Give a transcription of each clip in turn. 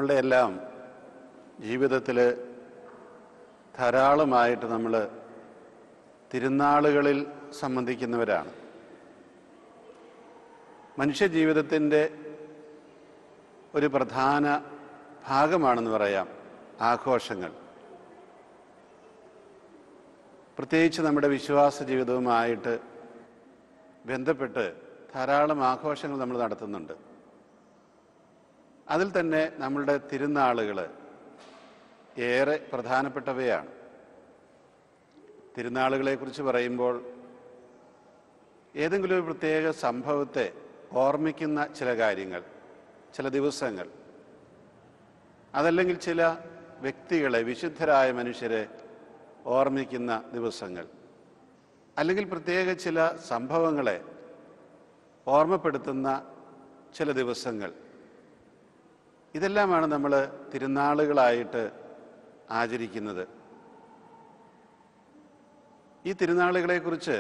നമ്മളുടെ എല്ലാം ജീവിതത്തിൽ ധാരാളമായിട്ട് നമ്മൾ തിരുനാളുകളിൽ സംബന്ധിക്കുന്നവരാണ്. മനുഷ്യജീവിതത്തിൻ്റെ ഒരു പ്രധാന ഭാഗമാണെന്ന് പറയാം ആഘോഷങ്ങൾ. പ്രത്യേകിച്ച് നമ്മുടെ വിശ്വാസ ജീവിതവുമായിട്ട് ബന്ധപ്പെട്ട് ധാരാളം ആഘോഷങ്ങൾ നമ്മൾ നടത്തുന്നുണ്ട്. അതിൽ തന്നെ നമ്മളുടെ തിരുനാളുകൾ ഏറെ പ്രധാനപ്പെട്ടവയാണ്. തിരുനാളുകളെക്കുറിച്ച് പറയുമ്പോൾ ഏതെങ്കിലും ഒരു പ്രത്യേക സംഭവത്തെ ഓർമ്മിക്കുന്ന ചില കാര്യങ്ങൾ, ചില ദിവസങ്ങൾ, അതല്ലെങ്കിൽ ചില വ്യക്തികളെ, വിശുദ്ധരായ മനുഷ്യരെ ഓർമ്മിക്കുന്ന ദിവസങ്ങൾ, അല്ലെങ്കിൽ പ്രത്യേക ചില സംഭവങ്ങളെ ഓർമ്മപ്പെടുത്തുന്ന ചില ദിവസങ്ങൾ, ഇതെല്ലാമാണ് നമ്മൾ തിരുനാളുകളായിട്ട് ആചരിക്കുന്നത്. ഈ തിരുനാളുകളെക്കുറിച്ച്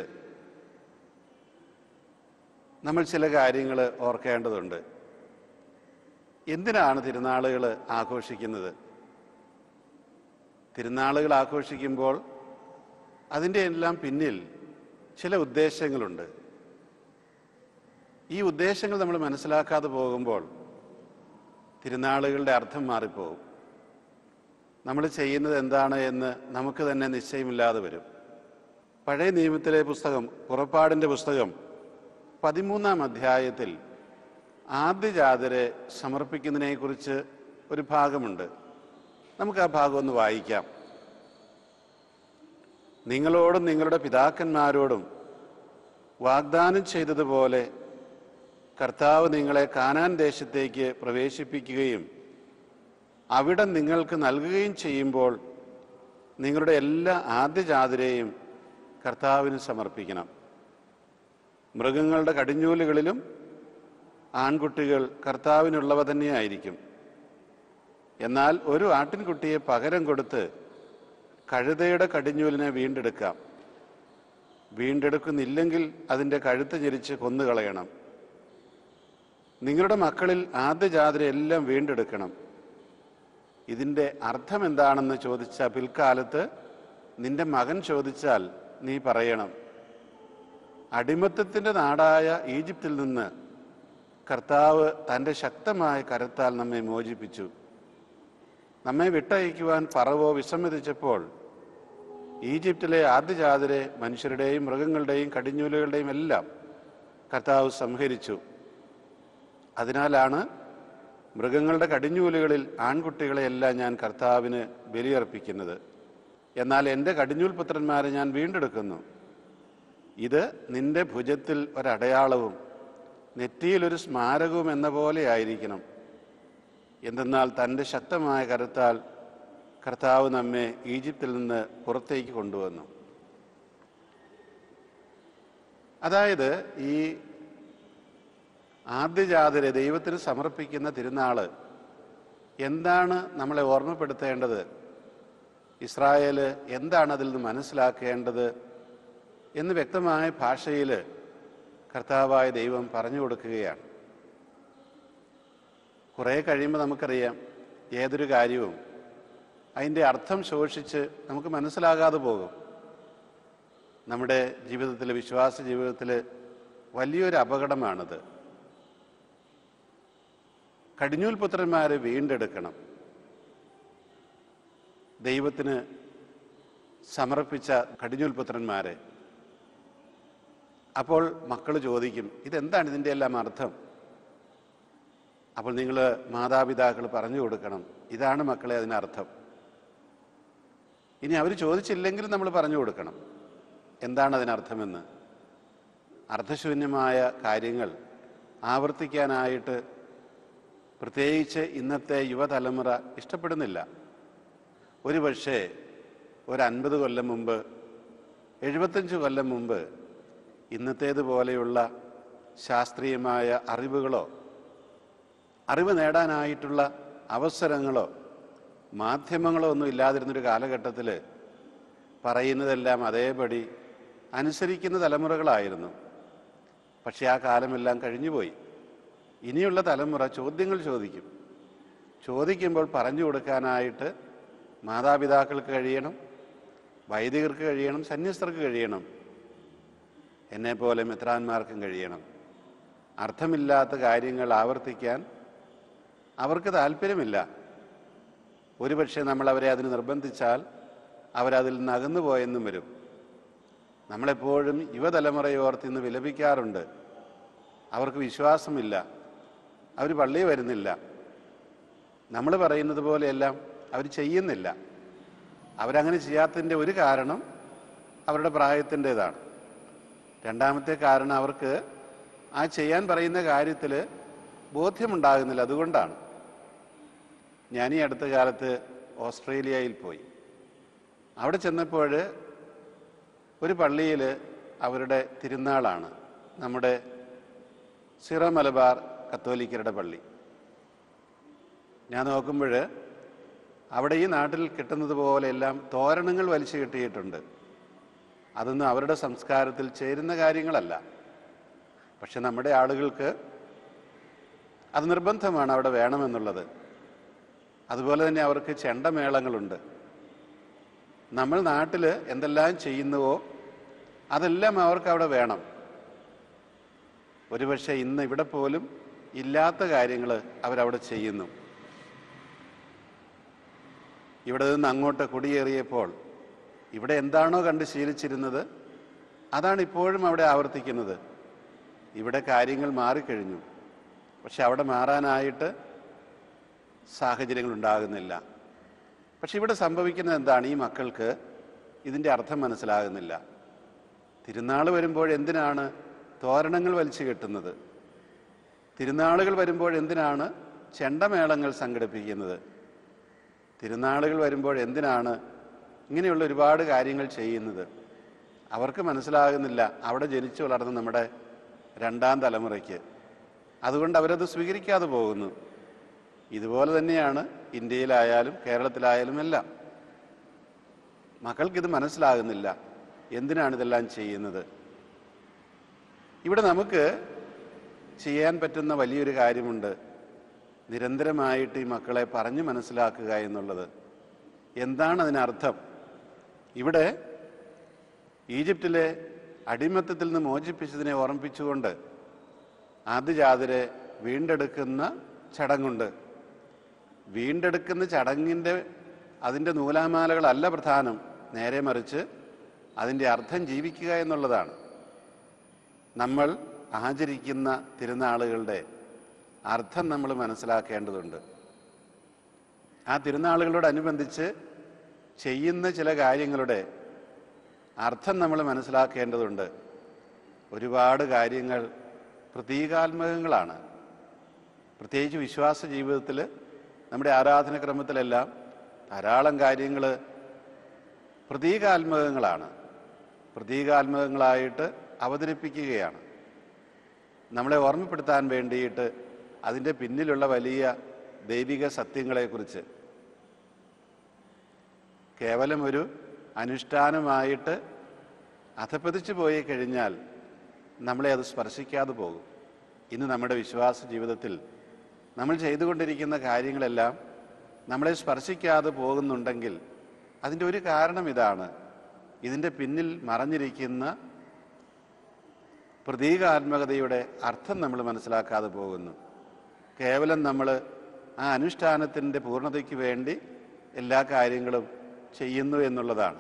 നമ്മൾ ചില കാര്യങ്ങൾ ഓർക്കേണ്ടതുണ്ട്. എന്തിനാണ് തിരുനാളുകൾ ആഘോഷിക്കുന്നത്? തിരുനാളുകൾ ആഘോഷിക്കുമ്പോൾ അതിൻ്റെ എല്ലാം പിന്നിൽ ചില ഉദ്ദേശങ്ങളുണ്ട്. ഈ ഉദ്ദേശങ്ങൾ നമ്മൾ മനസ്സിലാക്കാതെ പോകുമ്പോൾ തിരുനാളുകളുടെ അർത്ഥം മാറിപ്പോകും. നമ്മൾ ചെയ്യുന്നത് എന്താണ് എന്ന് നമുക്ക് തന്നെ നിശ്ചയമില്ലാതെ വരും. പഴയ നിയമത്തിലെ പുസ്തകം, പുറപ്പാടിൻ്റെ പുസ്തകം 13-ാം അധ്യായത്തിൽ ആദ്യജാതരെ സമർപ്പിക്കുന്നതിനെക്കുറിച്ച് ഒരു ഭാഗമുണ്ട്. നമുക്ക് ആ ഭാഗം ഒന്ന് വായിക്കാം. നിങ്ങളോടും നിങ്ങളുടെ പിതാക്കന്മാരോടും വാഗ്ദാനം ചെയ്തതുപോലെ കർത്താവ് നിങ്ങളെ കാനാൻ ദേശത്തേക്ക് പ്രവേശിപ്പിക്കുകയും അവിടെ നിങ്ങൾക്ക് നൽകുകയും ചെയ്യുമ്പോൾ നിങ്ങളുടെ എല്ലാ ആദ്യജാതരെയും കർത്താവിന് സമർപ്പിക്കണം. മൃഗങ്ങളുടെ കടിഞ്ഞൂലുകളിലും ആൺകുട്ടികൾ കർത്താവിനുള്ളവ തന്നെയായിരിക്കും. എന്നാൽ ഒരു ആട്ടിൻകുട്ടിയെ പകരം കൊടുത്ത് കഴുതയുടെ കടിഞ്ഞൂലിനെ വീണ്ടെടുക്കാം. വീണ്ടെടുക്കുന്നില്ലെങ്കിൽ അതിൻ്റെ കഴുത്ത് ഞെരിച്ച് കൊന്നുകളയണം. നിങ്ങളുടെ മക്കളിൽ ആദ്യജാതരെ എല്ലാം വീണ്ടെടുക്കണം. ഇതിൻ്റെ അർത്ഥം എന്താണെന്ന് ചോദിച്ച പിൽക്കാലത്ത് നിന്റെ മകൻ ചോദിച്ചാൽ നീ പറയണം, അടിമത്തത്തിൻ്റെ നാടായ ഈജിപ്തിൽ നിന്ന് കർത്താവ് തൻ്റെ ശക്തമായ കരത്താൽ നമ്മെ മോചിപ്പിച്ചു. നമ്മെ വിട്ടയക്കുവാൻ ഫറവോ വിസമ്മതിച്ചപ്പോൾ ഈജിപ്തിലെ ആദ്യജാതരെ, മനുഷ്യരുടെയും മൃഗങ്ങളുടെയും കടിഞ്ഞൂലുകളുടെയും എല്ലാം കർത്താവ് സംഹരിച്ചു. അതിനാലാണ് മൃഗങ്ങളുടെ കടിഞ്ഞൂലുകളിൽ ആൺകുട്ടികളെയെല്ലാം ഞാൻ കർത്താവിന് ബലിയർപ്പിക്കുന്നത്. എന്നാൽ എൻ്റെ കടിഞ്ഞൂൽ പുത്രന്മാരെ ഞാൻ വീണ്ടെടുക്കുന്നു. ഇത് നിന്റെ ഭുജത്തിൽ ഒരടയാളവും നെറ്റിയിലൊരു സ്മാരകവും എന്ന പോലെ ആയിരിക്കണം. എന്തെന്നാൽ തൻ്റെ ശക്തമായ കരത്താൽ കർത്താവ് നമ്മെ ഈജിപ്തിൽ നിന്ന് പുറത്തേക്ക് കൊണ്ടുവന്നു. അതായത് ഈ ആദ്യജാതരെ ദൈവത്തിന് സമർപ്പിക്കുന്ന തിരുനാള് എന്താണ് നമ്മളെ ഓർമ്മപ്പെടുത്തേണ്ടത്? ഇസ്രായേൽ എന്താണ് അതിൽ നിന്ന് മനസ്സിലാക്കേണ്ടത് എന്ന് വ്യക്തമായ ഭാഷയിൽ കർത്താവായ ദൈവം പറഞ്ഞു കൊടുക്കുകയാണ്. കുറേ കഴിയുമ്പോൾ നമുക്കറിയാം, ഏതൊരു കാര്യവും അതിൻ്റെ അർത്ഥം ശോഷിച്ച് നമുക്ക് മനസ്സിലാകാതെ പോകും. നമ്മുടെ ജീവിതത്തിൽ, വിശ്വാസ ജീവിതത്തിൽ വലിയൊരു അപകടമാണിത്. കടിഞ്ഞൂൽ പുത്രന്മാരെ വീണ്ടെടുക്കണം. ദൈവത്തിന് സമർപ്പിച്ച കടിഞ്ഞൂൽ പുത്രന്മാരെ. അപ്പോൾ മക്കൾ ചോദിക്കും, ഇതെന്താണ് ഇതിൻ്റെ എല്ലാം അർത്ഥം? അപ്പോൾ നിങ്ങൾ മാതാപിതാക്കൾ പറഞ്ഞു കൊടുക്കണം, ഇതാണ് മക്കളെ അതിനർത്ഥം. ഇനി അവർ ചോദിച്ചില്ലെങ്കിലും നമ്മൾ പറഞ്ഞു കൊടുക്കണം എന്താണ് അതിനർത്ഥമെന്ന്. അർത്ഥശൂന്യമായ കാര്യങ്ങൾ ആവർത്തിക്കാനായിട്ട് പ്രത്യേകിച്ച് ഇന്നത്തെ യുവതലമുറ ഇഷ്ടപ്പെടുന്നില്ല. ഒരു പക്ഷേ ഒരു 50 കൊല്ലം മുമ്പ്, 75 കൊല്ലം മുമ്പ് ഇന്നത്തേതുപോലെയുള്ള ശാസ്ത്രീയമായ അറിവുകളോ അറിവ് നേടാനായിട്ടുള്ള അവസരങ്ങളോ മാധ്യമങ്ങളോ ഒന്നും ഇല്ലാതിരുന്നൊരു കാലഘട്ടത്തിൽ പറയുന്നതെല്ലാം അതേപടി അനുസരിക്കുന്ന തലമുറകളായിരുന്നു. പക്ഷേ ആ കാലമെല്ലാം കഴിഞ്ഞുപോയി. ഇനിയുള്ള തലമുറ ചോദ്യങ്ങൾ ചോദിക്കും. ചോദിക്കുമ്പോൾ പറഞ്ഞു കൊടുക്കാനായിട്ട് മാതാപിതാക്കൾക്ക് കഴിയണം, വൈദികർക്ക് കഴിയണം, സന്യസ്തർക്ക് കഴിയണം, എന്നെപ്പോലെ മെത്രാന്മാർക്കും കഴിയണം. അർത്ഥമില്ലാത്ത കാര്യങ്ങൾ ആവർത്തിക്കാൻ അവർക്ക് താല്പര്യമില്ല. ഒരുപക്ഷെ നമ്മളവരെ അതിന് നിർബന്ധിച്ചാൽ അവരതിൽ നിന്ന് അകന്നു പോയെന്നും വരും. നമ്മളെപ്പോഴും യുവതലമുറയോർത്ത് ഇന്ന് വിലപിക്കാറുണ്ട്. അവർക്ക് വിശ്വാസമില്ല, അവർ പള്ളിയിൽ വരുന്നില്ല, നമ്മൾ പറയുന്നത് പോലെയെല്ലാം അവർ ചെയ്യുന്നില്ല. അവരങ്ങനെ ചെയ്യാത്തതിൻ്റെ ഒരു കാരണം അവരുടെ പ്രായത്തിൻ്റേതാണ്. രണ്ടാമത്തെ കാരണം അവർക്ക് ആ ചെയ്യാൻ പറയുന്ന കാര്യത്തിൽ ബോധ്യമുണ്ടാകുന്നില്ല. അതുകൊണ്ടാണ്. ഞാൻ ഈ അടുത്ത കാലത്ത് ഓസ്ട്രേലിയയിൽ പോയി. അവിടെ ചെന്നപ്പോൾ ഒരു പള്ളിയിൽ അവരുടെ തിരുനാളാണ്, നമ്മുടെ സിറോ മലബാർ കത്തോലിക്കരുടെ പള്ളി. ഞാൻ നോക്കുമ്പോൾ അവിടെ ഈ നാട്ടിൽ കിട്ടുന്നത് പോലെയെല്ലാം തോരണങ്ങൾ വലിച്ചു കെട്ടിയിട്ടുണ്ട്. അതൊന്നും അവരുടെ സംസ്കാരത്തിൽ ചേരുന്ന കാര്യങ്ങളല്ല. പക്ഷെ നമ്മുടെ ആളുകൾക്ക് അത് നിർബന്ധമാണ്, അവിടെ വേണമെന്നുള്ളത്. അതുപോലെ തന്നെ അവർക്ക് ചെണ്ടമേളങ്ങളുണ്ട്. നമ്മൾ നാട്ടിൽ എന്തെല്ലാം ചെയ്യുന്നുവോ അതെല്ലാം അവർക്ക് അവിടെ വേണം. ഒരുപക്ഷെ ഇന്ന് ഇവിടെ പോലും ഇല്ലാത്ത കാര്യങ്ങൾ അവരവിടെ ചെയ്യുന്നു. ഇവിടെ നിന്ന് അങ്ങോട്ട് കുടിയേറിയപ്പോൾ ഇവിടെ എന്താണോ കണ്ട് ശീലിച്ചിരുന്നത് അതാണ് ഇപ്പോഴും അവിടെ ആവർത്തിക്കുന്നത്. ഇവിടെ കാര്യങ്ങൾ മാറിക്കഴിഞ്ഞു, പക്ഷെ അവിടെ മാറാനായിട്ട് സാഹചര്യങ്ങൾ ഉണ്ടാകുന്നില്ല. പക്ഷെ ഇവിടെ സംഭവിക്കുന്നത് എന്താണ്? ഈ മക്കൾക്ക് ഇതിൻ്റെ അർത്ഥം മനസ്സിലാകുന്നില്ല. തിരുനാൾ വരുമ്പോൾ എന്തിനാണ് തോരണങ്ങൾ വലിച്ചു കെട്ടുന്നത്? തിരുനാളുകൾ വരുമ്പോൾ എന്തിനാണ് ചെണ്ടമേളങ്ങൾ സംഘടിപ്പിക്കുന്നത്? തിരുനാളുകൾ വരുമ്പോൾ എന്തിനാണ് ഇങ്ങനെയുള്ള ഒരുപാട് കാര്യങ്ങൾ ചെയ്യുന്നത്? അവർക്ക് മനസ്സിലാകുന്നില്ല, അവിടെ ജനിച്ചു വളർന്ന നമ്മുടെ രണ്ടാം തലമുറയ്ക്ക്. അതുകൊണ്ട് അവരത് സ്വീകരിക്കാതെ പോകുന്നു. ഇതുപോലെ തന്നെയാണ് ഇന്ത്യയിലായാലും കേരളത്തിലായാലും എല്ലാം. മക്കൾക്കിത് മനസ്സിലാകുന്നില്ല, എന്തിനാണിതെല്ലാം ചെയ്യുന്നത്. ഇവിടെ നമുക്ക് ചെയ്യാൻ പറ്റുന്ന വലിയൊരു കാര്യമുണ്ട്. നിരന്തരമായിട്ട് ഈ മക്കളെ പറഞ്ഞു മനസ്സിലാക്കുക എന്നുള്ളത്. എന്താണ് അതിനർത്ഥം? ഇവിടെ ഈജിപ്തിലെ അടിമത്തത്തിൽ നിന്ന് മോചിപ്പിച്ചതിനെ ഓർമ്മിപ്പിച്ചുകൊണ്ട് ആദ്യജാതരെ വീണ്ടെടുക്കുന്ന ചടങ്ങുണ്ട്. വീണ്ടെടുക്കുന്ന അതിൻ്റെ നൂലാമാലകളല്ല പ്രധാനം, നേരെ മറിച്ച് അതിൻ്റെ അർത്ഥം ജീവിക്കുക എന്നുള്ളതാണ്. നമ്മൾ ആചരിക്കുന്ന തിരുനാളുകളുടെ അർത്ഥം നമ്മൾ മനസ്സിലാക്കേണ്ടതുണ്ട്. ആ തിരുനാളുകളോടനുബന്ധിച്ച് ചെയ്യുന്ന ചില കാര്യങ്ങളുടെ അർത്ഥം നമ്മൾ മനസ്സിലാക്കേണ്ടതുണ്ട്. ഒരുപാട് കാര്യങ്ങൾ പ്രതീകാത്മകങ്ങളാണ്. പ്രത്യേകിച്ച് വിശ്വാസ ജീവിതത്തിൽ, നമ്മുടെ ആരാധനക്രമത്തിലെല്ലാം ധാരാളം കാര്യങ്ങൾ പ്രതീകാത്മകങ്ങളാണ്. പ്രതീകാത്മകങ്ങളായിട്ട് അവതരിപ്പിക്കുകയാണ്. നമ്മളെ ഓർമ്മപ്പെടുത്താൻ വേണ്ടിയിട്ട് അതിൻ്റെ പിന്നിലുള്ള വലിയ ദൈവിക സത്യങ്ങളെക്കുറിച്ച്. കേവലം ഒരു അനുഷ്ഠാനമായിട്ട് അധപ്പതിച്ചു പോയി കഴിഞ്ഞാൽ നമ്മളെ അത് സ്പർശിക്കാതെ പോകും. ഇന്ന് നമ്മുടെ വിശ്വാസ ജീവിതത്തിൽ നമ്മൾ ചെയ്തുകൊണ്ടിരിക്കുന്ന കാര്യങ്ങളെല്ലാം നമ്മളെ സ്പർശിക്കാതെ പോകുന്നുണ്ടെങ്കിൽ അതിൻ്റെ ഒരു കാരണം ഇതാണ്. ഇതിൻ്റെ പിന്നിൽ മറഞ്ഞിരിക്കുന്ന പ്രതീകാത്മകതയുടെ അർത്ഥം നമ്മൾ മനസ്സിലാക്കാതെ പോകുന്നു. കേവലം നമ്മൾ ആ അനുഷ്ഠാനത്തിൻ്റെ പൂർണ്ണതയ്ക്ക് വേണ്ടി എല്ലാ കാര്യങ്ങളും ചെയ്യുന്നു എന്നുള്ളതാണ്.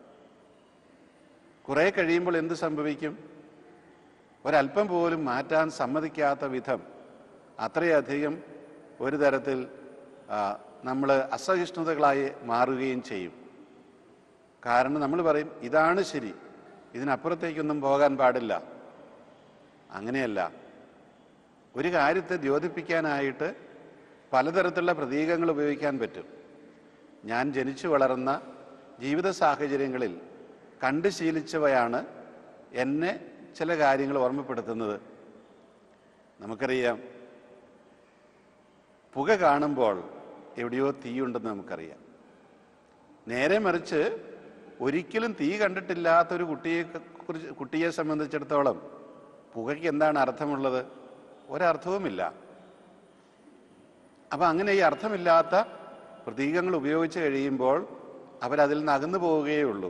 കുറേ കഴിയുമ്പോൾ എന്ത് സംഭവിക്കും? ഒരല്പം പോലും മാറ്റാൻ സമ്മതിക്കാത്ത വിധം അത്രയധികം ഒരു തരത്തിൽ നമ്മൾ അസഹിഷ്ണുതകളായി മാറുകയും ചെയ്യും. കാരണം നമ്മൾ പറയും, ഇതാണ് ശരി, ഇതിനപ്പുറത്തേക്കൊന്നും പോകാൻ പാടില്ല. അങ്ങനെയല്ല. ഒരു കാര്യത്തെ ദ്യോതിപ്പിക്കാനായിട്ട് പലതരത്തിലുള്ള പ്രതീകങ്ങൾ ഉപയോഗിക്കാൻ പറ്റും. ഞാൻ ജനിച്ചു വളർന്ന ജീവിത സാഹചര്യങ്ങളിൽ കണ്ടു ശീലിച്ചവയാണ് എന്നെ ചില കാര്യങ്ങൾ ഓർമ്മപ്പെടുത്തുന്നത്. നമുക്കറിയാം, പുക കാണുമ്പോൾ എവിടെയോ തീയുണ്ടെന്ന് നമുക്കറിയാം. നേരെ മറിച്ച് ഒരിക്കലും തീ കണ്ടിട്ടില്ലാത്തൊരു കുട്ടിയെ സംബന്ധിച്ചിടത്തോളം പുകയ്ക്ക് എന്താണ് അർത്ഥമുള്ളത്? ഒരർത്ഥവുമില്ല. അപ്പം അങ്ങനെ ഈ അർത്ഥമില്ലാത്ത പ്രതീകങ്ങൾ ഉപയോഗിച്ച് കഴിയുമ്പോൾ അവരതിൽ നിന്ന് അകന്നു പോവുകയേ ഉള്ളൂ.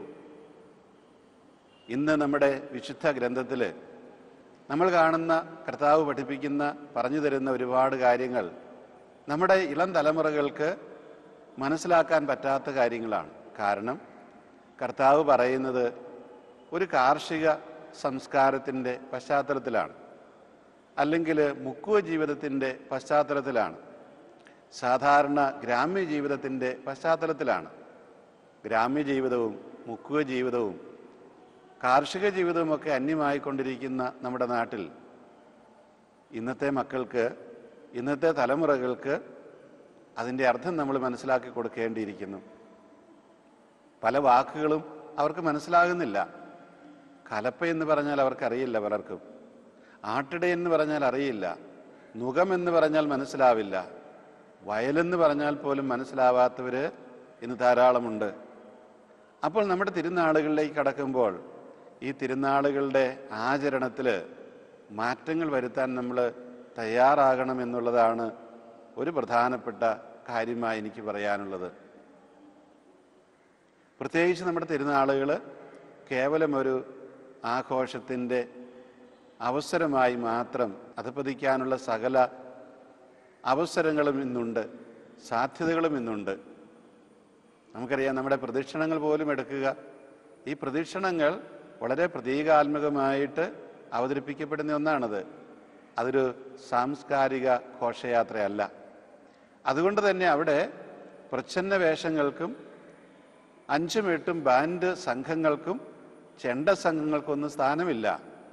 ഇന്ന് നമ്മുടെ വിശുദ്ധ ഗ്രന്ഥത്തിൽ നമ്മൾ കാണുന്ന കർത്താവ് പഠിപ്പിക്കുന്ന പറഞ്ഞു തരുന്ന ഒരുപാട് കാര്യങ്ങൾ നമ്മുടെ ഇളം തലമുറകൾക്ക് മനസ്സിലാക്കാൻ പറ്റാത്ത കാര്യങ്ങളാണ്. കാരണം കർത്താവ് പറയുന്നത് ഒരു കാർഷിക സംസ്കാരത്തിൻ്റെ പശ്ചാത്തലത്തിലാണ്, അല്ലെങ്കിൽ മുക്കുവ ജീവിതത്തിൻ്റെ പശ്ചാത്തലത്തിലാണ്, സാധാരണ ഗ്രാമ്യ ജീവിതത്തിൻ്റെ പശ്ചാത്തലത്തിലാണ്. ഗ്രാമ്യ ജീവിതവും മുക്കുവ ജീവിതവും കാർഷിക ജീവിതവുമൊക്കെ അന്യമായിക്കൊണ്ടിരിക്കുന്ന നമ്മുടെ നാട്ടിൽ ഇന്നത്തെ മക്കൾക്ക്, ഇന്നത്തെ തലമുറകൾക്ക് അതിൻ്റെ അർത്ഥം നമ്മൾ മനസ്സിലാക്കി കൊടുക്കേണ്ടിയിരിക്കുന്നു. പല വാക്കുകളും അവർക്ക് മനസ്സിലാകുന്നില്ല. കലപ്പ എന്ന് പറഞ്ഞാൽ അവർക്കറിയില്ല പലർക്കും. ആട്ടിട എന്ന് പറഞ്ഞാൽ അറിയില്ല. നുകം എന്ന് പറഞ്ഞാൽ മനസ്സിലാവില്ല. വയലെന്ന് പറഞ്ഞാൽ പോലും മനസ്സിലാവാത്തവർ ഇന്ന് ധാരാളമുണ്ട്. അപ്പോൾ നമ്മുടെ തിരുനാളുകളിലേക്ക് കടക്കുമ്പോൾ ഈ തിരുനാളുകളുടെ ആചരണത്തിൽ മാറ്റങ്ങൾ വരുത്താൻ നമ്മൾ തയ്യാറാകണമെന്നുള്ളതാണ് ഒരു പ്രധാനപ്പെട്ട കാര്യമായി എനിക്ക് പറയാനുള്ളത്. പ്രത്യേകിച്ച് നമ്മുടെ തിരുനാളുകൾ കേവലം ഒരു ആഘോഷത്തിൻ്റെ അവസരമായി മാത്രം അധപ്പതിക്കാനുള്ള സകല അവസരങ്ങളും ഇന്നുണ്ട്, സാധ്യതകളും ഇന്നുണ്ട്. നമുക്കറിയാം, നമ്മുടെ പ്രദക്ഷിണങ്ങൾ പോലും എടുക്കുക. ഈ പ്രദക്ഷിണങ്ങൾ വളരെ പ്രതീകാത്മകമായിട്ട് അവതരിപ്പിക്കപ്പെടുന്ന ഒന്നാണത്. അതൊരു സാംസ്കാരിക ഘോഷയാത്രയല്ല. അതുകൊണ്ട് തന്നെ അവിടെ പ്രച്ഛന്ന വേഷങ്ങൾക്കും 5ഉം 8ഉം ബാൻഡ് സംഘങ്ങൾക്കും ചെണ്ട സംഘങ്ങൾക്കൊന്നും സ്ഥാനമില്ല.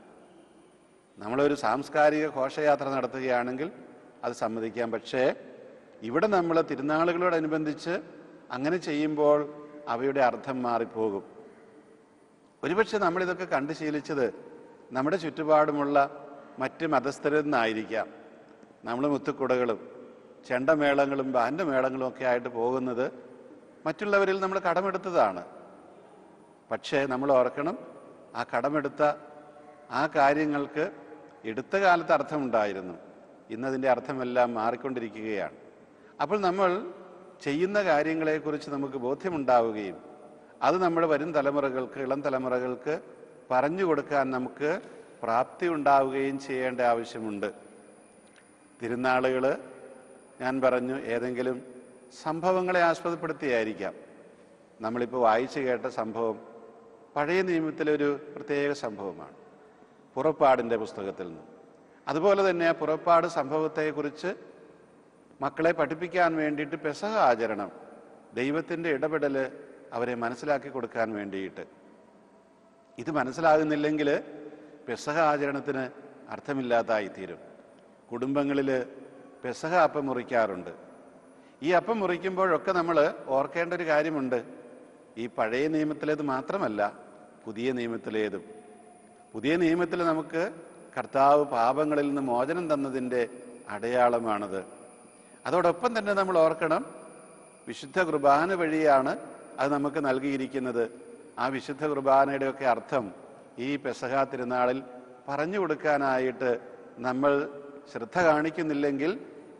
നമ്മളൊരു സാംസ്കാരിക ഘോഷയാത്ര നടത്തുകയാണെങ്കിൽ അത് സമ്മതിക്കാം. പക്ഷേ ഇവിടെ നമ്മൾ തിരുനാളുകളോടനുബന്ധിച്ച് അങ്ങനെ ചെയ്യുമ്പോൾ അവയുടെ അർത്ഥം മാറിപ്പോകും. ഒരുപക്ഷെ നമ്മളിതൊക്കെ കണ്ടു ശീലിച്ചത് നമ്മുടെ ചുറ്റുപാടുമുള്ള മറ്റ് മതസ്ഥരിൽ നിന്നായിരിക്കാം. നമ്മൾ മുത്തുക്കുടകളും ചെണ്ടമേളങ്ങളും ബാൻഡ് മേളങ്ങളും ഒക്കെ ആയിട്ട് പോകുന്നത് മറ്റുള്ളവരിൽ നമ്മൾ കടമെടുത്തതാണ്. പക്ഷേ നമ്മൾ ഓർക്കണം, ആ കടമെടുത്ത ആ കാര്യങ്ങൾക്ക് എടുത്ത കാലത്ത് അർത്ഥമുണ്ടായിരുന്നു. ഇന്നതിൻ്റെ അർത്ഥമെല്ലാം മാറിക്കൊണ്ടിരിക്കുകയാണ്. അപ്പോൾ നമ്മൾ ചെയ്യുന്ന കാര്യങ്ങളെക്കുറിച്ച് നമുക്ക് ബോധ്യമുണ്ടാവുകയും അത് നമ്മുടെ വരും തലമുറകൾക്ക്, ഇളം തലമുറകൾക്ക് പറഞ്ഞു കൊടുക്കാൻ നമുക്ക് പ്രാപ്തി ഉണ്ടാവുകയും ചെയ്യേണ്ട ആവശ്യമുണ്ട്. തിരുനാളുകൾ ഞാൻ പറഞ്ഞു ഏതെങ്കിലും സംഭവങ്ങളെ ആസ്പദപ്പെടുത്തിയായിരിക്കാം. നമ്മളിപ്പോൾ വായിച്ചു കേട്ട സംഭവം പഴയ നിയമത്തിലൊരു പ്രത്യേക സംഭവമാണ്, പുറപ്പാടിൻ്റെ പുസ്തകത്തിൽ നിന്ന്. അതുപോലെ തന്നെ ആ പുറപ്പാട് സംഭവത്തെക്കുറിച്ച് മക്കളെ പഠിപ്പിക്കാൻ വേണ്ടിയിട്ട് പെസഹ ആചരണം, ദൈവത്തിൻ്റെ ഇടപെടൽ അവരെ മനസ്സിലാക്കി കൊടുക്കാൻ വേണ്ടിയിട്ട്. ഇത് മനസ്സിലാകുന്നില്ലെങ്കിൽ പെസഹ ആചരണത്തിന് അർത്ഥമില്ലാതായിത്തീരും. കുടുംബങ്ങളിൽ പെസഹ അപ്പം മുറിക്കാറുണ്ട്. ഈ അപ്പം മുറിക്കുമ്പോഴൊക്കെ നമ്മൾ ഓർക്കേണ്ട ഒരു കാര്യമുണ്ട്. ഈ പഴയ നിയമത്തിലേത് മാത്രമല്ല, പുതിയ നിയമത്തിലേതും. പുതിയ നിയമത്തിൽ നമുക്ക് കർത്താവ് പാപങ്ങളിൽ നിന്ന് മോചനം തന്നതിൻ്റെ അടയാളമാണത്. അതോടൊപ്പം തന്നെ നമ്മൾ ഓർക്കണം, വിശുദ്ധ കുർബാന വഴിയാണ് അത് നമുക്ക് നൽകിയിരിക്കുന്നത്. ആ വിശുദ്ധ കുർബാനയുടെയൊക്കെ അർത്ഥം ഈ പെസഹ തിരുനാളിൽ പറഞ്ഞു കൊടുക്കാനായിട്ട് നമ്മൾ ശ്രദ്ധ കാണിക്കുന്നില്ലെങ്കിൽ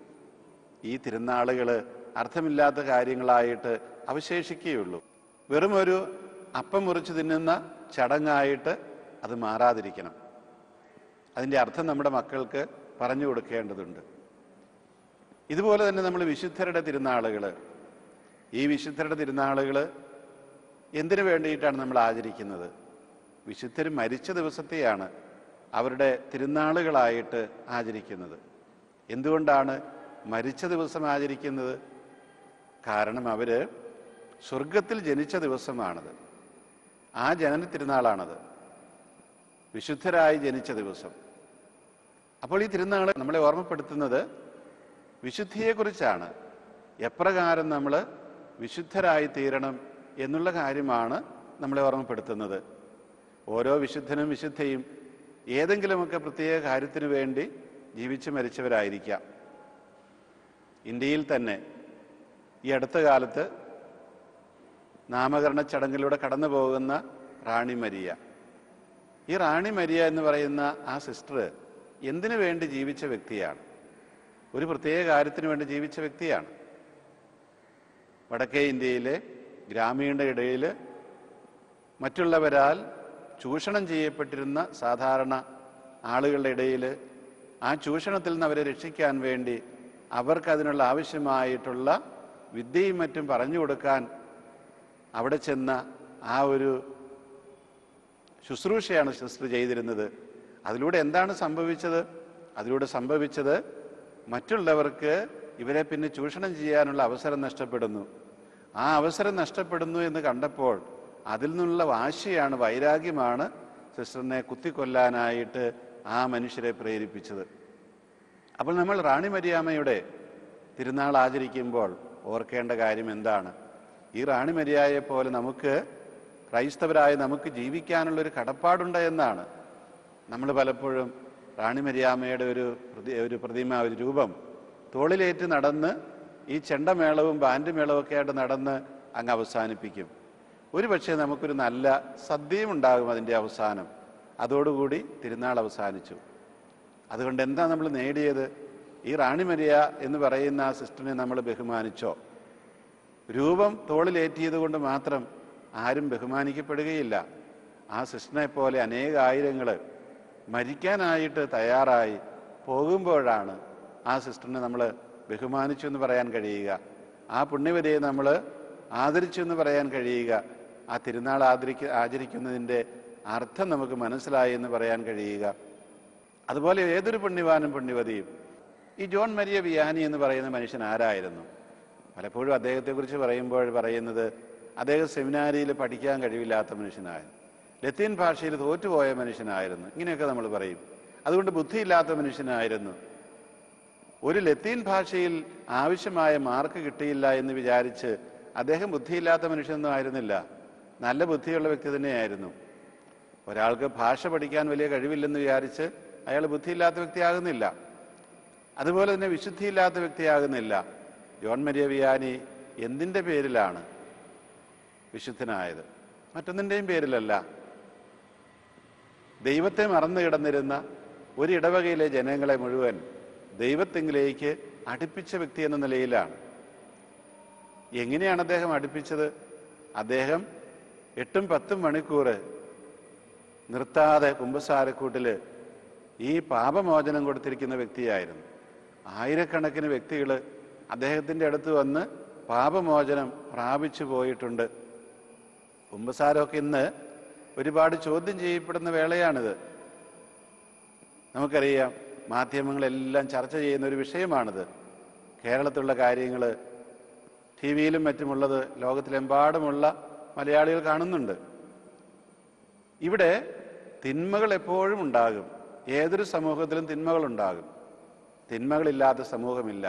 ഈ തിരുനാളുകൾ അർത്ഥമില്ലാത്ത കാര്യങ്ങളായിട്ട് അവശേഷിക്കുകയുള്ളൂ. വെറും ഒരു അപ്പം മുറിച്ച് തിന്നുന്ന ചടങ്ങായിട്ട് അത് മാറാതിരിക്കണം. അതിൻ്റെ അർത്ഥം നമ്മുടെ മക്കൾക്ക് പറഞ്ഞു കൊടുക്കേണ്ടതുണ്ട്. ഇതുപോലെ തന്നെ നമ്മൾ വിശുദ്ധരുടെ തിരുനാളുകൾ, ഈ വിശുദ്ധരുടെ തിരുനാളുകൾ എന്തിനു വേണ്ടിയിട്ടാണ് നമ്മൾ ആചരിക്കുന്നത്? വിശുദ്ധർ മരിച്ച ദിവസത്തെയാണ് അവരുടെ തിരുനാളുകളായിട്ട് ആചരിക്കുന്നത്. എന്തുകൊണ്ടാണ് മരിച്ച ദിവസം ആചരിക്കുന്നത്? കാരണം അവർ സ്വർഗത്തിൽ ജനിച്ച ദിവസമാണത്. ആ ജനന തിരുനാളാണത്, വിശുദ്ധരായി ജനിച്ച ദിവസം. അപ്പോൾ ഈ തിരുനാൾ നമ്മളെ ഓർമ്മപ്പെടുത്തുന്നത് വിശുദ്ധിയെക്കുറിച്ചാണ്. എപ്രകാരം നമ്മൾ വിശുദ്ധരായി തീരണം എന്നുള്ള കാര്യമാണ് നമ്മളെ ഓർമ്മപ്പെടുത്തുന്നത്. ഓരോ വിശുദ്ധനും വിശുദ്ധയും ഏതെങ്കിലുമൊക്കെ പ്രത്യേക കാര്യത്തിനു വേണ്ടി ജീവിച്ചു മരിച്ചവരായിരിക്കാം. ഇന്ത്യയിൽ തന്നെ ഈ അടുത്ത കാലത്ത് നാമകരണ ചടങ്ങിലൂടെ കടന്നു പോകുന്ന റാണി മരിയ, ഈ റാണി മരിയ എന്ന് പറയുന്ന ആ സിസ്റ്റർ എന്തിനു വേണ്ടി ജീവിച്ച വ്യക്തിയാണ്? ഒരു പ്രത്യേക കാര്യത്തിന് വേണ്ടി ജീവിച്ച വ്യക്തിയാണ്. വടക്കേ ഇന്ത്യയിലെ ഗ്രാമീണ ഇടയിൽ മറ്റുള്ളവരാൽ ചൂഷണം ചെയ്യപ്പെട്ടിരുന്ന സാധാരണ ആളുകളുടെ ഇടയിൽ ആ ചൂഷണത്തിൽ നിന്ന് അവരെ രക്ഷിക്കാൻ വേണ്ടി അവർക്കതിനുള്ള ആവശ്യമായിട്ടുള്ള വിദ്യയും മറ്റും പറഞ്ഞു കൊടുക്കാൻ അവിടെ ചെന്ന ആ ഒരു ശുശ്രൂഷയാണ് സിസ്റ്റർ ചെയ്തിരുന്നത്. അതിലൂടെ എന്താണ് സംഭവിച്ചത്? അതിലൂടെ സംഭവിച്ചത് മറ്റുള്ളവർക്ക് ഇവരെ പിന്നെ ചൂഷണം ചെയ്യാനുള്ള അവസരം നഷ്ടപ്പെടുന്നു. ആ അവസരം നഷ്ടപ്പെടുന്നു എന്ന് കണ്ടപ്പോൾ അതിൽ നിന്നുള്ള വാശിയാണ്, വൈരാഗ്യമാണ് സിസ്റ്ററിനെ കുത്തിക്കൊല്ലാനായിട്ട് ആ മനുഷ്യരെ പ്രേരിപ്പിച്ചത്. അപ്പോൾ നമ്മൾ റാണി മരിയാമ്മയുടെ തിരുനാൾ ആചരിക്കുമ്പോൾ ഓർക്കേണ്ട കാര്യം എന്താണ്? ഈ റാണി മരിയായെ പോലെ നമുക്ക്, ക്രൈസ്തവരായ നമുക്ക് ജീവിക്കാനുള്ളൊരു കടപ്പാടുണ്ട് എന്നാണ്. നമ്മൾ പലപ്പോഴും റാണി മരിയാമ്മയുടെ ഒരു പ്രതിമ, ഒരു രൂപം തോളിലേറ്റ് നടന്ന് ഈ ചെണ്ടമേളവും ബാൻഡ് മേളവും ഒക്കെ ആയിട്ട് നടന്ന് അങ്ങ് അവസാനിപ്പിക്കും. ഒരു പക്ഷേ നമുക്കൊരു നല്ല സദ്യയും ഉണ്ടാകും അതിൻ്റെ അവസാനം. അതോടുകൂടി തിരുനാൾ അവസാനിച്ചു. അതുകൊണ്ട് എന്താ നമ്മൾ നേടിയത്? ഈ റാണി മരിയ എന്ന് പറയുന്ന ആ സിസ്റ്ററിനെ നമ്മൾ ബഹുമാനിച്ചോ? രൂപം തോളിലേറ്റിയത് കൊണ്ട് മാത്രം ആരും ബഹുമാനിക്കപ്പെടുകയില്ല. ആ സിസ്റ്ററിനെ പോലെ അനേകായിരങ്ങൾ മരിക്കാനായിട്ട് തയ്യാറായി പോകുമ്പോഴാണ് ആ സിസ്റ്ററിനെ നമ്മൾ ബഹുമാനിച്ചു എന്ന് പറയാൻ കഴിയുക, ആ പുണ്യവതിയെ നമ്മൾ ആദരിച്ചു എന്ന് പറയാൻ കഴിയുക, ആ തിരുനാൾ ആചരിക്കുന്നതിൻ്റെ അർത്ഥം നമുക്ക് മനസ്സിലായി എന്ന് പറയാൻ കഴിയുക. അതുപോലെ ഏതൊരു പുണ്യവാനും പുണ്യവതിയും. ഈ ജോൺ മരിയ വിയാനി എന്ന് പറയുന്ന മനുഷ്യൻ ആരായിരുന്നു? പലപ്പോഴും അദ്ദേഹത്തെക്കുറിച്ച് പറയുമ്പോൾ പറയുന്നത് അദ്ദേഹം സെമിനാരിയിൽ പഠിക്കാൻ കഴിവില്ലാത്ത മനുഷ്യനായിരുന്നു, ലത്തീൻ ഭാഷയിൽ തോറ്റുപോയ മനുഷ്യനായിരുന്നു, ഇങ്ങനെയൊക്കെ നമ്മൾ പറയും. അതുകൊണ്ട് ബുദ്ധിയില്ലാത്ത മനുഷ്യനായിരുന്നു. ഒരു ലത്തീൻ ഭാഷയിൽ ആവശ്യമായ മാർക്ക് കിട്ടിയില്ല എന്ന് വിചാരിച്ച് അദ്ദേഹം ബുദ്ധിയില്ലാത്ത മനുഷ്യനൊന്നും ആയിരുന്നില്ല, നല്ല ബുദ്ധിയുള്ള വ്യക്തി തന്നെയായിരുന്നു. ഒരാൾക്ക് ഭാഷ പഠിക്കാൻ വലിയ കഴിവില്ലെന്ന് വിചാരിച്ച് അയാൾ ബുദ്ധിയില്ലാത്ത വ്യക്തിയാകുന്നില്ല. അതുപോലെ തന്നെ വിശുദ്ധിയില്ലാത്ത വ്യക്തിയാകുന്നില്ല. ജോൺ മരിയ വിയാനി എന്തിൻ്റെ പേരിലാണ് വിശുദ്ധനായത്? മറ്റൊന്നിൻ്റെയും പേരിലല്ല. ദൈവത്തെ മറന്നു കിടന്നിരുന്ന ഒരു ഇടവകയിലെ ജനങ്ങളെ മുഴുവൻ ദൈവത്തെങ്കിലേക്ക് അടുപ്പിച്ച വ്യക്തി എന്ന നിലയിലാണ്. എങ്ങനെയാണ് അദ്ദേഹം അടുപ്പിച്ചത്? അദ്ദേഹം 8-10 മണിക്കൂർ നിർത്താതെ കുമ്പസാരക്കൂട്ടിൽ ഈ പാപമോചനം കൊടുത്തിരിക്കുന്ന വ്യക്തിയായിരുന്നു. ആയിരക്കണക്കിന് വ്യക്തികൾ അദ്ദേഹത്തിൻ്റെ അടുത്ത് വന്ന് പാപമോചനം പ്രാപിച്ചു പോയിട്ടുണ്ട്. കുമ്പസാരമൊക്കെ ഇന്ന് ഒരുപാട് ചോദ്യം ചെയ്യപ്പെടുന്ന വേളയാണിത്. നമുക്കറിയാം, മാധ്യമങ്ങളെല്ലാം ചർച്ച ചെയ്യുന്ന ഒരു വിഷയമാണിത്. കേരളത്തിലുള്ള കാര്യങ്ങൾ TV-യിലും മറ്റുമുള്ളത് ലോകത്തിലെമ്പാടുമുള്ള മലയാളികൾ കാണുന്നുണ്ട്. ഇവിടെ തിന്മകൾ എപ്പോഴും ഉണ്ടാകും. ഏതൊരു സമൂഹത്തിലും തിന്മകളുണ്ടാകും. തിന്മകളില്ലാത്ത സമൂഹമില്ല.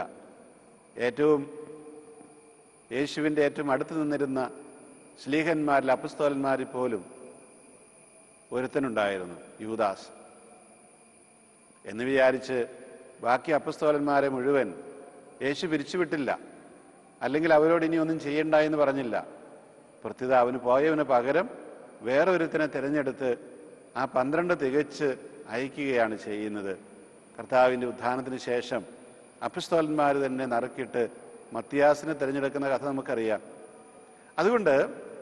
യേശുവിൻ്റെ ഏറ്റവും അടുത്ത് നിന്നിരുന്ന ശ്ലീഹന്മാരിൽ, അപ്പസ്തോലന്മാരിൽ പോലും ഒരുത്തനുണ്ടായിരുന്നു, യൂദാസ്. എന്ന് വിചാരിച്ച് ബാക്കി അപ്പസ്തോലന്മാരെ മുഴുവൻ യേശു പിരിച്ചുവിട്ടില്ല, അല്ലെങ്കിൽ അവരോട് ഇനി ഒന്നും ചെയ്യണ്ട എന്ന് പറഞ്ഞില്ല. പ്രത്യുത അവന് പോയവന് പകരം വേറൊരുത്തിനെ തിരഞ്ഞെടുത്ത് ആ 12 തികച്ച് അയക്കുകയാണ് ചെയ്യുന്നത്. കർത്താവിൻ്റെ ഉത്ഥാനത്തിന് ശേഷം അപ്പസ്തോലന്മാർ തന്നെ നറുക്കിട്ട് മത്തിയാസിനെ തിരഞ്ഞെടുക്കുന്ന കഥ നമുക്കറിയാം. അതുകൊണ്ട്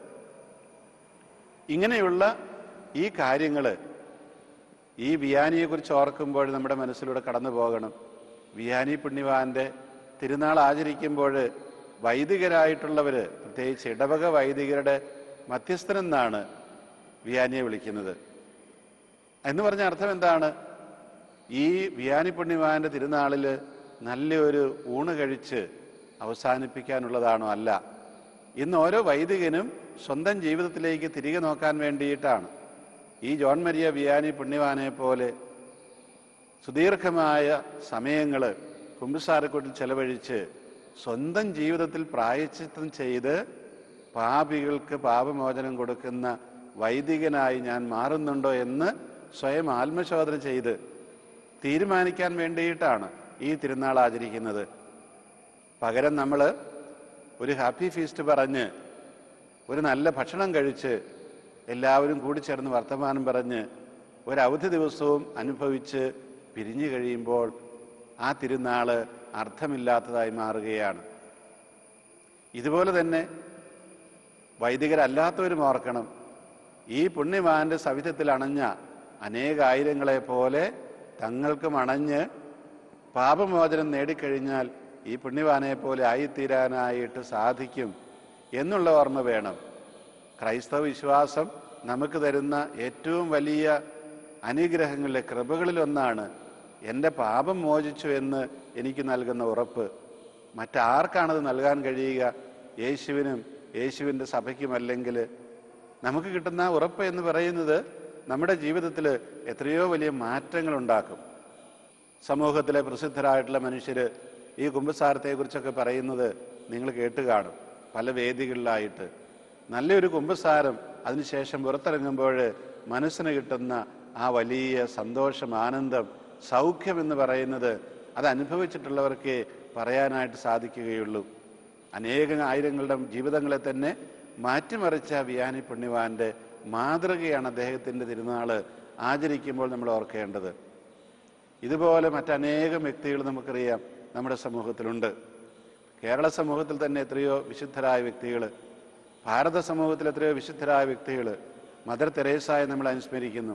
ഇങ്ങനെയുള്ള ഈ കാര്യങ്ങൾ ഈ വിയാനിയെക്കുറിച്ച് ഓർക്കുമ്പോൾ നമ്മുടെ മനസ്സിലൂടെ കടന്നു പോകണം. വിയാനി പുണ്യവാന്റെ തിരുനാൾ ആചരിക്കുമ്പോൾ വൈദികരായിട്ടുള്ളവർ, പ്രത്യേകിച്ച് ഇടവക വൈദികരുടെ മധ്യസ്ഥനെന്നാണ് വിയാനിയെ വിളിക്കുന്നത്. എന്ന് പറഞ്ഞ അർത്ഥം എന്താണ്? ഈ വിയാനി പുണ്യവാന്റെ തിരുനാളിൽ നല്ലൊരു ഊണ് കഴിച്ച് അവസാനിപ്പിക്കാനുള്ളതാണോ? അല്ല. ഇന്ന് ഓരോ വൈദികനും സ്വന്തം ജീവിതത്തിലേക്ക് തിരികെ നോക്കാൻ വേണ്ടിയിട്ടാണ്. ഈ ജോൺ മരിയ വിയാനി പുണ്യവാനെ പോലെ സുദീർഘമായ സമയങ്ങൾ കുമ്പസാരക്കൂട്ടിൽ ചെലവഴിച്ച് സ്വന്തം ജീവിതത്തിൽ പ്രായശ്ചിത്തം ചെയ്ത് പാപികൾക്ക് പാപമോചനം കൊടുക്കുന്ന വൈദികനായി ഞാൻ മാറുന്നുണ്ടോ എന്ന് സ്വയം ആത്മശോധന ചെയ്ത് തീരുമാനിക്കാൻ വേണ്ടിയിട്ടാണ് ഈ തിരുനാൾ ആചരിക്കുന്നത്. പകരം നമ്മൾ ഒരു ഹാപ്പി ഫീസ്റ്റ് പറഞ്ഞ് ഒരു നല്ല ഭക്ഷണം കഴിച്ച് എല്ലാവരും കൂടിച്ചേർന്ന് വർത്തമാനം പറഞ്ഞ് ഒരവധി ദിവസവും അനുഭവിച്ച് പിരിഞ്ഞു കഴിയുമ്പോൾ ആ തിരുനാള് അർത്ഥമില്ലാത്തതായി മാറുകയാണ്. ഇതുപോലെ തന്നെ വൈദികരല്ലാത്തവരും ഓർക്കണം, ഈ പുണ്യവാന്റെ സവിധത്തിൽ അണഞ്ഞ അനേകായിരങ്ങളെ പോലെ തങ്ങൾക്കും അണഞ്ഞ് പാപമോചനം നേടിക്കഴിഞ്ഞാൽ ഈ പുണ്യവാനെ പോലെ ആയിത്തീരാനായിട്ട് സാധിക്കും എന്നുള്ള ഓർമ്മ വേണം. ക്രൈസ്തവ വിശ്വാസം നമുക്ക് തരുന്ന ഏറ്റവും വലിയ അനുഗ്രഹങ്ങളിലെ കൃപകളിലൊന്നാണ് എൻ്റെ പാപം മോചിച്ചു എന്ന് എനിക്ക് നൽകുന്ന ഉറപ്പ്. മറ്റാർക്കാണത് നൽകാൻ കഴിയുക? യേശുവിനും യേശുവിൻ്റെ സഭയ്ക്കുമല്ലെങ്കിൽ നമുക്ക് കിട്ടുന്ന ഉറപ്പ് എന്ന് പറയുന്നത് നമ്മുടെ ജീവിതത്തിൽ എത്രയോ വലിയ മാറ്റങ്ങൾ ഉണ്ടാക്കും. സമൂഹത്തിലെ പ്രസിദ്ധരായിട്ടുള്ള മനുഷ്യർ ഈ കുമ്പസാരത്തെക്കുറിച്ചൊക്കെ പറയുന്നത് നിങ്ങൾ കേട്ട് കാണും പല വേദികളിലായിട്ട്. നല്ലൊരു കുമ്പസാരം അതിനുശേഷം പുറത്തിറങ്ങുമ്പോൾ മനസ്സിന് കിട്ടുന്ന ആ വലിയ സന്തോഷം, ആനന്ദം, സൗഖ്യം എന്ന് പറയുന്നത് അത് അനുഭവിച്ചിട്ടുള്ളവർക്ക് പറയാനായിട്ട് സാധിക്കുകയുള്ളൂ. ആയിരങ്ങളുടെ ജീവിതങ്ങളെ തന്നെ മാറ്റിമറിച്ച വിയാനി പുണ്യവാന്റെ മാതൃകയാണ് അദ്ദേഹത്തിൻ്റെ തിരുനാള് ആചരിക്കുമ്പോൾ നമ്മൾ ഓർക്കേണ്ടത്. ഇതുപോലെ മറ്റനേകം വ്യക്തികൾ നമുക്കറിയാം നമ്മുടെ സമൂഹത്തിലുണ്ട്. കേരള സമൂഹത്തിൽ തന്നെ എത്രയോ വിശുദ്ധരായ വ്യക്തികൾ, ഭാരത സമൂഹത്തിൽ എത്രയോ വിശുദ്ധരായ വ്യക്തികൾ. മദർ തെരേസയെ നമ്മൾ അനുസ്മരിക്കുന്നു.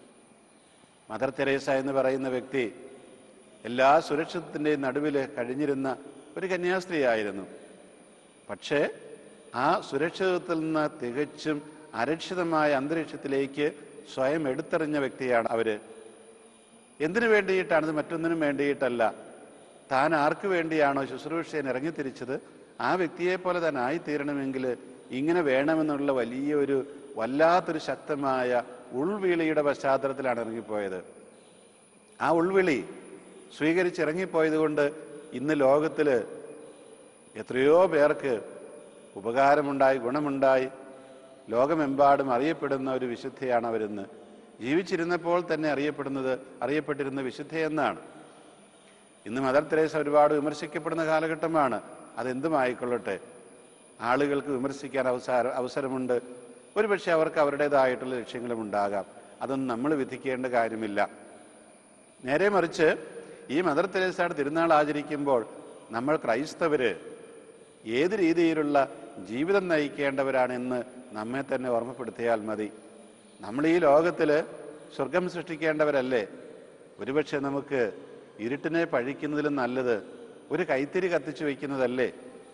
മദർ തെരേസ എന്ന് പറയുന്ന വ്യക്തി എല്ലാ സുരക്ഷിതത്തിൻ്റെയും നടുവിൽ കഴിഞ്ഞിരുന്ന ഒരു കന്യാസ്ത്രീയായിരുന്നു. പക്ഷേ ആ സുരക്ഷിതത്തിൽ നിന്ന് തികച്ചും അരക്ഷിതമായ അന്തരീക്ഷത്തിലേക്ക് സ്വയം എടുത്തെറിഞ്ഞ വ്യക്തിയാണ് അവര്. എന്തിനു വേണ്ടിയിട്ടാണത്? മറ്റൊന്നിനും വേണ്ടിയിട്ടല്ല. താൻ ആർക്കു വേണ്ടിയാണോ ശുശ്രൂഷയിൽ ഇറങ്ങിത്തിരിച്ചത് ആ വ്യക്തിയെ പോലെ തന്നെ ആയിത്തീരണമെങ്കിൽ ഇങ്ങനെ വേണമെന്നുള്ള വലിയൊരു വല്ലാത്തൊരു ശക്തമായ ഉൾവിളിയുടെ പശ്ചാത്തലത്തിലാണ് ഇറങ്ങിപ്പോയത്. ആ ഉൾവിളി സ്വീകരിച്ചിറങ്ങിപ്പോയത് കൊണ്ട് ഇന്ന് ലോകത്തിൽ എത്രയോ പേർക്ക് ഉപകാരമുണ്ടായി, ഗുണമുണ്ടായി. ലോകമെമ്പാടും അറിയപ്പെടുന്ന ഒരു വിശുദ്ധയാണ് അവരെന്ന്. ജീവിച്ചിരുന്നപ്പോൾ തന്നെ അറിയപ്പെട്ടിരുന്ന വിശുദ്ധയെന്നാണ്. ഇന്ന് മദർ തെരേസ ഒരുപാട് വിമർശിക്കപ്പെടുന്ന കാലഘട്ടമാണ്. അതെന്തുമായിക്കൊള്ളട്ടെ, ആളുകൾക്ക് വിമർശിക്കാൻ അവസരമുണ്ട്. ഒരുപക്ഷെ അവർക്ക് അവരുടേതായിട്ടുള്ള ലക്ഷ്യങ്ങളും ഉണ്ടാകാം. അതൊന്നും നമ്മൾ വിധിക്കേണ്ട കാര്യമില്ല. നേരെ മറിച്ച് ഈ മദർ തെരേസയുടെ തിരുനാൾ ആചരിക്കുമ്പോൾ നമ്മൾ ക്രൈസ്തവര് ഏത് രീതിയിലുള്ള ജീവിതം നയിക്കേണ്ടവരാണെന്ന് നമ്മെ തന്നെ ഓർമ്മപ്പെടുത്തിയാൽ മതി. നമ്മൾ ഈ ലോകത്തിൽ സ്വർഗം സൃഷ്ടിക്കേണ്ടവരല്ലേ? ഒരുപക്ഷെ നമുക്ക് ഇരുട്ടിനെ പഴിക്കുന്നതിലും നല്ലത് ഒരു കൈത്തിരി കത്തിച്ചു വയ്ക്കുന്നതല്ലേ?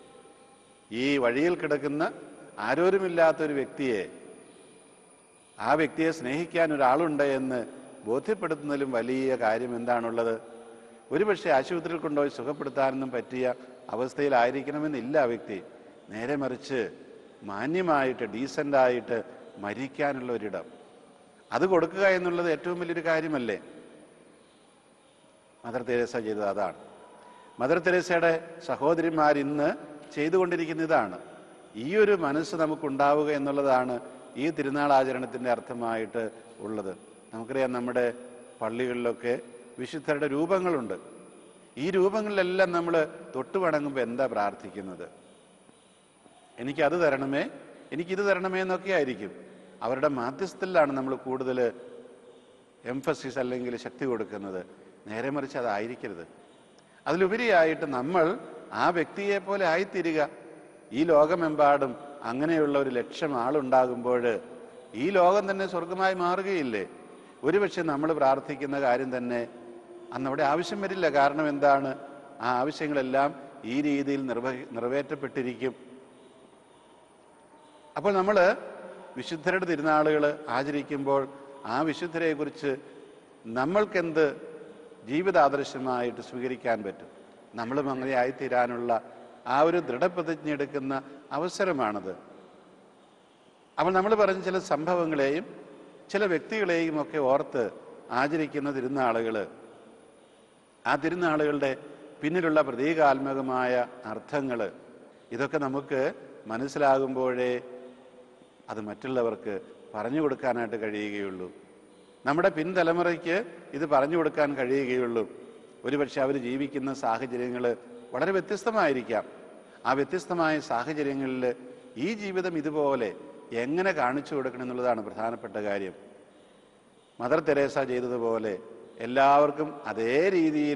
ഈ വഴിയിൽ കിടക്കുന്ന ആരോരുമില്ലാത്തൊരു വ്യക്തിയെ, ആ വ്യക്തിയെ സ്നേഹിക്കാൻ ഒരാളുണ്ട് എന്ന് ബോധ്യപ്പെടുത്തുന്നതിലും വലിയ കാര്യം എന്താണുള്ളത്? ഒരുപക്ഷെ ആശുപത്രിയിൽ കൊണ്ടുപോയി സുഖപ്പെടുത്താനൊന്നും പറ്റിയ അവസ്ഥയിലായിരിക്കണമെന്നില്ല ആ വ്യക്തി. നേരെ മറിച്ച് മാന്യമായിട്ട്, ഡീസൻ്റായിട്ട് മരിക്കാനുള്ള ഒരിടം അത് കൊടുക്കുക എന്നുള്ളത് ഏറ്റവും വലിയൊരു കാര്യമല്ലേ? മദർ തെരേസ ചെയ്തത് അതാണ്. മദർ തെരേസയുടെ സഹോദരിമാർ ഇന്ന് ചെയ്തുകൊണ്ടിരിക്കുന്ന ഇതാണ്. ഈ ഒരു മനസ്സ് നമുക്കുണ്ടാവുക എന്നുള്ളതാണ് ഈ തിരുനാൾ ആചരണത്തിൻ്റെ അർത്ഥമായിട്ട് ഉള്ളത്. നമുക്കറിയാം, നമ്മുടെ പള്ളികളിലൊക്കെ വിശുദ്ധരുടെ രൂപങ്ങളുണ്ട്. ഈ രൂപങ്ങളിലെല്ലാം നമ്മൾ തൊട്ടു വണങ്ങുമ്പോൾ എന്താ പ്രാർത്ഥിക്കുന്നത്? എനിക്കത് തരണമേ, എനിക്കിത് തരണമേ എന്നൊക്കെ ആയിരിക്കും. അവരുടെ മാധ്യസ്ഥത്തിലാണ് നമ്മൾ കൂടുതൽ എംഫസിസ് അല്ലെങ്കിൽ ശക്തി കൊടുക്കുന്നത്. നേരെ മറിച്ച് അതായിരിക്കരുത്. അതിലുപരിയായിട്ട് നമ്മൾ ആ വ്യക്തിയെ പോലെ ആയിത്തീരുക. ഈ ലോകമെമ്പാടും അങ്ങനെയുള്ള ഒരു ലക്ഷം ആളുണ്ടാകുമ്പോൾ ഈ ലോകം തന്നെ സ്വർഗമായി മാറുകയില്ലേ? ഒരുപക്ഷെ നമ്മൾ പ്രാർത്ഥിക്കുന്ന കാര്യം തന്നെ അന്നവിടെ ആവശ്യം വരില്ല. കാരണം എന്താണ്? ആ ആവശ്യങ്ങളെല്ലാം ഈ രീതിയിൽ നിറവേറ്റപ്പെട്ടിരിക്കും. അപ്പോൾ നമ്മൾ വിശുദ്ധരുടെ തിരുനാളുകൾ ആചരിക്കുമ്പോൾ ആ വിശുദ്ധരെക്കുറിച്ച് നമ്മൾക്കെന്ത് ജീവിതാദർശമായിട്ട് സ്വീകരിക്കാൻ പറ്റും? നമ്മളും അങ്ങനെ ആയിത്തീരാനുള്ള ആ ഒരു ദൃഢപ്രതിജ്ഞ എടുക്കുന്ന അവസരമാണത്. അപ്പോൾ നമ്മൾ പറഞ്ഞ ചില സംഭവങ്ങളെയും ചില വ്യക്തികളെയും ഒക്കെ ഓർത്ത് ആചരിക്കുന്ന തിരുനാളുകൾ, ആ തിരുനാളുകളുടെ പിന്നിലുള്ള പ്രതീകാത്മകമായ അർത്ഥങ്ങൾ, ഇതൊക്കെ നമുക്ക് മനസ്സിലാകുമ്പോഴേ അത് മറ്റുള്ളവർക്ക് പറഞ്ഞു കൊടുക്കാനായിട്ട് കഴിയുകയുള്ളൂ. നമ്മുടെ പിൻതലമുറയ്ക്ക് ഇത് പറഞ്ഞു കൊടുക്കാൻ കഴിയുകയുള്ളൂ. ഒരുപക്ഷെ അവർ ജീവിക്കുന്ന സാഹചര്യങ്ങൾ വളരെ വ്യത്യസ്തമായിരിക്കാം. ആ വ്യത്യസ്തമായ സാഹചര്യങ്ങളിൽ ഈ ജീവിതം ഇതുപോലെ എങ്ങനെ കാണിച്ചു കൊടുക്കണം എന്നുള്ളതാണ് പ്രധാനപ്പെട്ട കാര്യം. മദർ തെരേസ ചെയ്തതുപോലെ എല്ലാവർക്കും അതേ രീതിയിൽ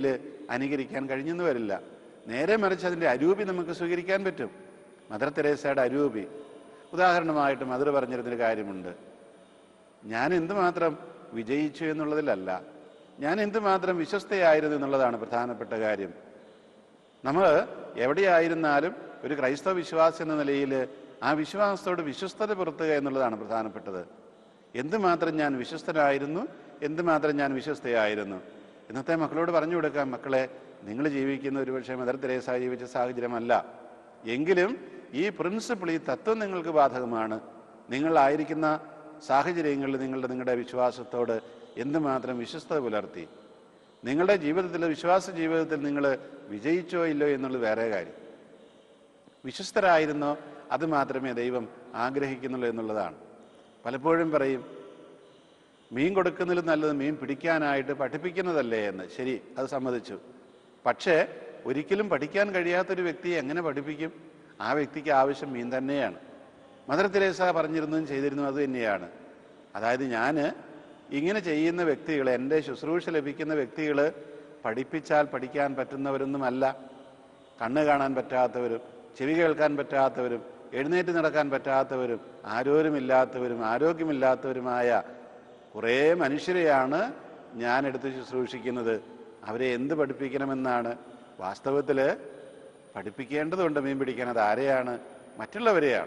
അനുകരിക്കാൻ കഴിഞ്ഞെന്ന് വരില്ല. നേരെ മറിച്ച് അതിൻ്റെ അരൂപി നമുക്ക് സ്വീകരിക്കാൻ പറ്റും. മദർ തെരേസയുടെ അരൂപി ഉദാഹരണമായിട്ട് മദർ പറഞ്ഞിരുന്നൊരു കാര്യമുണ്ട്. ഞാൻ എന്തുമാത്രം വിജയിച്ചു എന്നുള്ളതിലല്ല, ഞാൻ എന്തുമാത്രം വിശ്വസ്തയായിരുന്നു എന്നുള്ളതാണ് പ്രധാനപ്പെട്ട കാര്യം. നമ്മൾ എവിടെയായിരുന്നാലും ഒരു ക്രൈസ്തവ വിശ്വാസി എന്ന നിലയിൽ ആ വിശ്വാസത്തോട് വിശ്വസ്തത പുലർത്തുക എന്നുള്ളതാണ് പ്രധാനപ്പെട്ടത്. എന്തുമാത്രം ഞാൻ വിശ്വസ്തനായിരുന്നു, എന്തുമാത്രം ഞാൻ വിശ്വസ്തയായിരുന്നു. ഇന്നത്തെ മക്കളോട് പറഞ്ഞു കൊടുക്കാം, മക്കളെ, നിങ്ങൾ ജീവിക്കുന്ന ഒരുപക്ഷെ മദർ തെരേസ ജീവിച്ച സാഹചര്യമല്ല എങ്കിലും ഈ പ്രിൻസിപ്പിൾ, ഈ തത്വം നിങ്ങൾക്ക് ബാധകമാണ്. നിങ്ങളായിരിക്കുന്ന സാഹചര്യങ്ങളിൽ നിങ്ങളുടെ വിശ്വാസത്തോട് എന്തുമാത്രം വിശ്വസ്തത പുലർത്തി. നിങ്ങളുടെ ജീവിതത്തിൽ, വിശ്വാസ ജീവിതത്തിൽ നിങ്ങൾ വിജയിച്ചോ ഇല്ലോ എന്നുള്ളത് വേറെ കാര്യം. വിശ്വസ്തരായിരുന്നോ അത് മാത്രമേ ദൈവം ആഗ്രഹിക്കുന്നുള്ളൂ എന്നുള്ളതാണ്. പലപ്പോഴും പറയും, മീൻ കൊടുക്കുന്നതിലും നല്ലത് മീൻ പിടിക്കാനായിട്ട് പഠിപ്പിക്കുന്നതല്ലേ എന്ന്. ശരി, അത് സമ്മതിച്ചു. പക്ഷേ ഒരിക്കലും പഠിക്കാൻ കഴിയാത്തൊരു വ്യക്തിയെ എങ്ങനെ പഠിപ്പിക്കും? ആ വ്യക്തിക്ക് ആവശ്യം മീൻ തന്നെയാണ്. മദർ തെരേസ പറഞ്ഞിരുന്നതും ചെയ്തിരുന്നതും അത് തന്നെയാണ്. അതായത് ഞാൻ ഇങ്ങനെ ചെയ്യുന്ന വ്യക്തികൾ, എൻ്റെ ശുശ്രൂഷ ലഭിക്കുന്ന വ്യക്തികൾ പഠിപ്പിച്ചാൽ പഠിക്കാൻ പറ്റുന്നവരൊന്നുമല്ല. കണ്ണ് കാണാൻ പറ്റാത്തവരും, ചെവി കേൾക്കാൻ പറ്റാത്തവരും, എഴുന്നേറ്റ് നടക്കാൻ പറ്റാത്തവരും, ആരോരുമില്ലാത്തവരും, ആരോഗ്യമില്ലാത്തവരുമായ കുറേ മനുഷ്യരെയാണ് ഞാൻ എടുത്ത് ശുശ്രൂഷിക്കുന്നത്. അവരെ എന്ത് പഠിപ്പിക്കണമെന്നാണ്? വാസ്തവത്തിൽ പഠിപ്പിക്കേണ്ടതുണ്ട് മീൻ പിടിക്കാൻ. അത് ആരെയാണ്? മറ്റുള്ളവരെയാണ്.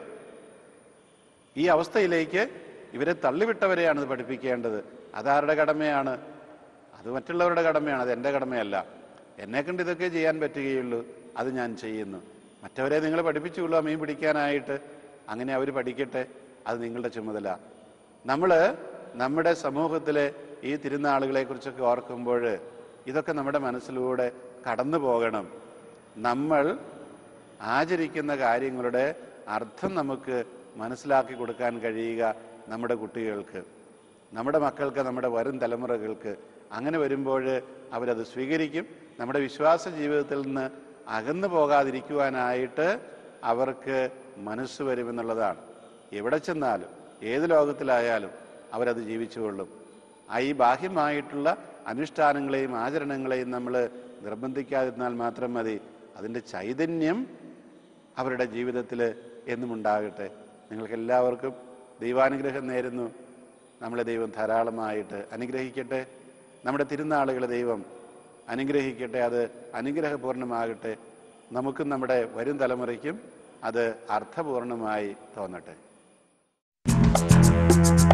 ഈ അവസ്ഥയിലേക്ക് ഇവരെ തള്ളിവിട്ടവരെയാണ് ഇത് പഠിപ്പിക്കേണ്ടത്. അതാരുടെ കടമയാണ്? അത് മറ്റുള്ളവരുടെ കടമയാണ്, അത് എൻ്റെ കടമയല്ല. എന്നെക്കൊണ്ട് ഇതൊക്കെ ചെയ്യാൻ പറ്റുകയുള്ളൂ, അത് ഞാൻ ചെയ്യുന്നു. മറ്റവരെ നിങ്ങൾ പഠിപ്പിച്ചുള്ളൂ മീൻ പിടിക്കാനായിട്ട്. അങ്ങനെ അവർ പഠിക്കട്ടെ, അത് നിങ്ങളുടെ ചുമതല. നമ്മൾ നമ്മുടെ സമൂഹത്തിലെ ഈ തിരുനാളുകളെക്കുറിച്ചൊക്കെ ഓർക്കുമ്പോൾ ഇതൊക്കെ നമ്മുടെ മനസ്സിലൂടെ കടന്നു പോകണം. നമ്മൾ ആചരിക്കുന്ന കാര്യങ്ങളുടെ അർത്ഥം നമുക്ക് മനസ്സിലാക്കി കൊടുക്കാൻ കഴിയുക നമ്മുടെ കുട്ടികൾക്ക്, നമ്മുടെ മക്കൾക്ക്, നമ്മുടെ വരും തലമുറകൾക്ക്. അങ്ങനെ വരുമ്പോൾ അവരത് സ്വീകരിക്കും. നമ്മുടെ വിശ്വാസ ജീവിതത്തിൽ നിന്ന് അകന്നു പോകാതിരിക്കുവാനായിട്ട് അവർക്ക് മനസ്സ് വരുമെന്നുള്ളതാണ്. എവിടെ ചെന്നാലും, ഏത് ലോകത്തിലായാലും അവരത് ജീവിച്ചുകൊള്ളും. ഈ ബാഹ്യമായിട്ടുള്ള അനുഷ്ഠാനങ്ങളെയും ആചരണങ്ങളെയും നമ്മൾ നിർബന്ധിക്കാതിരുന്നാൽ മാത്രം മതി. അതിൻ്റെ ചൈതന്യം അവരുടെ ജീവിതത്തിൽ എന്നും ഉണ്ടാകട്ടെ. നിങ്ങൾക്കെല്ലാവർക്കും ദൈവാനുഗ്രഹം നേരുന്നു. നമ്മളെ ദൈവം ധാരാളമായിട്ട് അനുഗ്രഹിക്കട്ടെ. നമ്മുടെ തിരുനാളുകളെ ദൈവം അനുഗ്രഹിക്കട്ടെ. അത് അനുഗ്രഹപൂർണ്ണമാകട്ടെ. നമുക്കും നമ്മുടെ വരും തലമുറയ്ക്കും അത് അർത്ഥപൂർണമായി തോന്നട്ടെ.